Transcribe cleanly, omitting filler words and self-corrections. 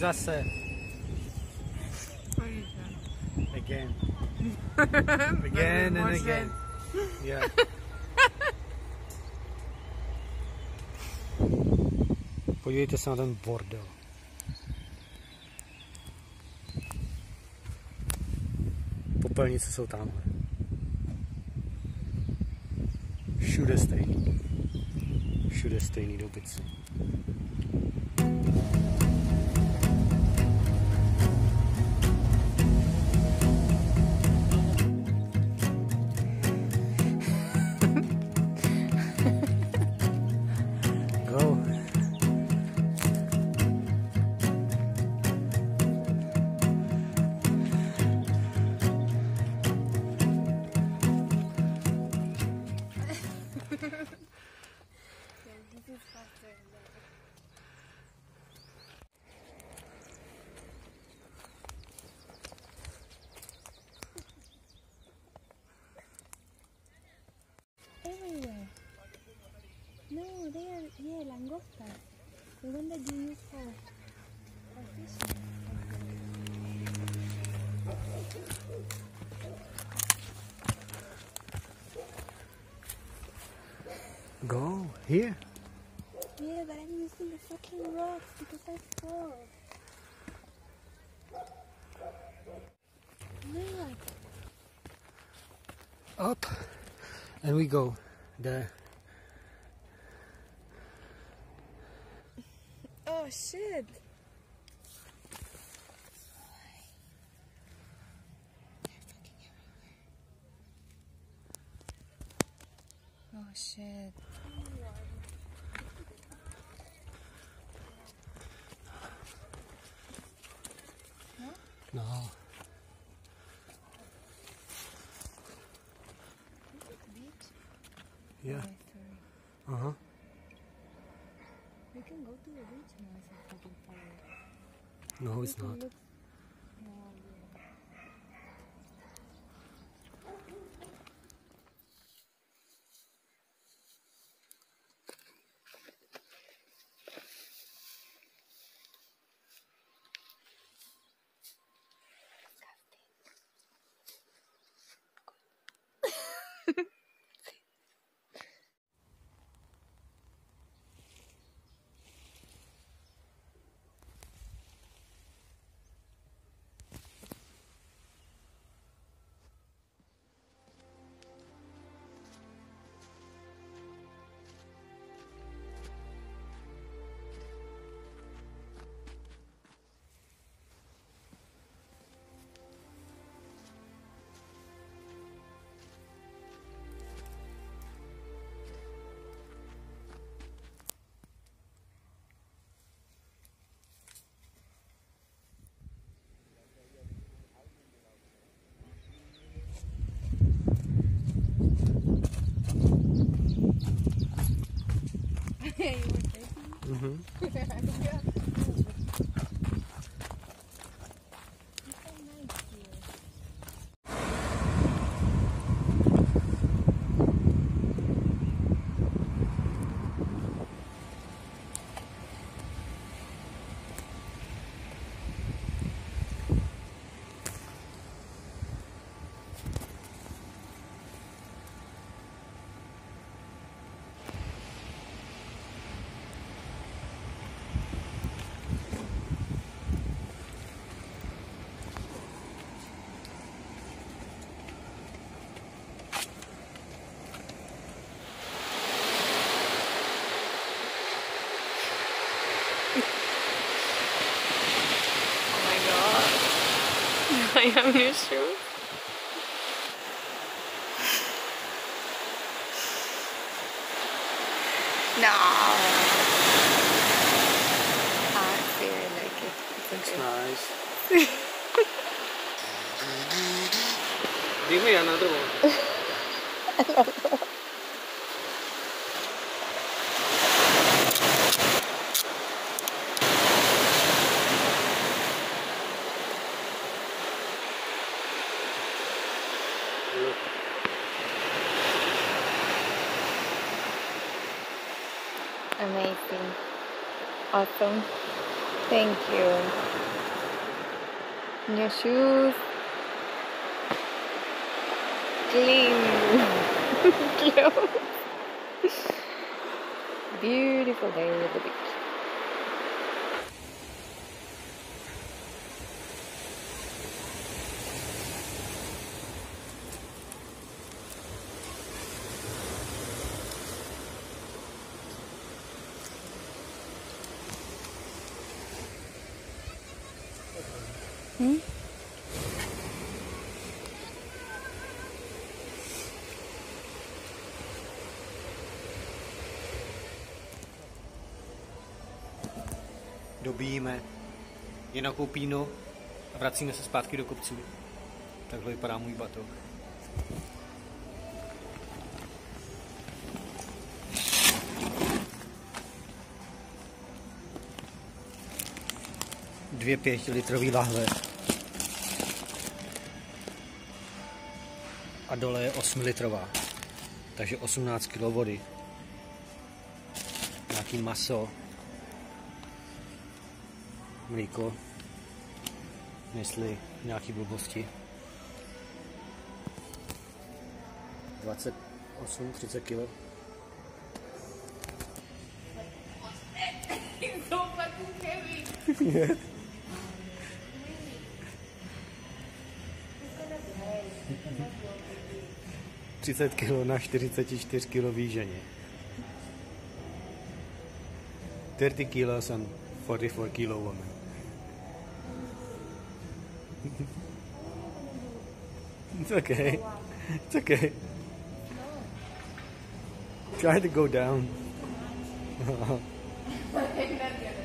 zase. Again. Again and again. Yeah. Podívejte se na ten bordel. Popelnice jsou tamhle. Všude stejný. Všude stejný dobytci. Go. Everywhere. No, they are, yeah, langosta. The one that you use for fishing. Go. Here. Yeah, but I'm using the fucking rocks because I fall. Look. Up. And we go. There. Oh shit. Oh shit. No. Yeah. Uh-huh. We can go to the beach now. It's a fucking fire. No, it's not. Look. Mm-hmm. I am your shoes. No. I feel like it. It's It's okay. nice. Give me another one. Amazing. Awesome. Thank you. Your shoes. Clean. Clothes. Beautiful day at the beach. Dobíjíme jinou pínu a vracíme se zpátky do kopců. Takhle vypadá můj batoh. Dvě 5-litrové lahve. A dole je 8-litrová. Takže 18 kg vody. Nějaký maso. Mlíko, mysli, nějaký blbosti. 28-30 kg. So fucking heavy. 30 kg na 44 kg ženě. 30 kilos on 44 kg woman. It's okay. It's okay. Try to go down.